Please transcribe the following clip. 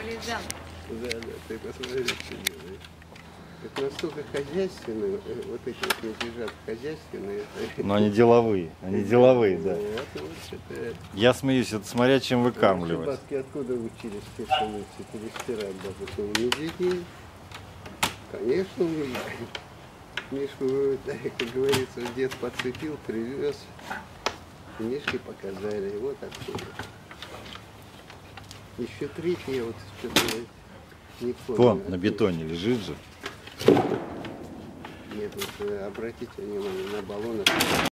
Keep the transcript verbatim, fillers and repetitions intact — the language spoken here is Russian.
Валиджан. Да, да, ты посмотри, что делаешь. Это настолько хозяйственные, вот эти вот не лежат хозяйственные. Но они деловые, они деловые, да. Вот, вот, это... Я смеюсь, это смотря чем выкамливать. Батки откуда учились те, что учили стирать даже? У мужики? Конечно, мужики. Мишку, как говорится, дед подцепил, привез. Мишки показали, вот откуда. Еще третий, я вот что-то не помню. Вон, на бетоне лежит же. Нет, вот обратите внимание на баллонах.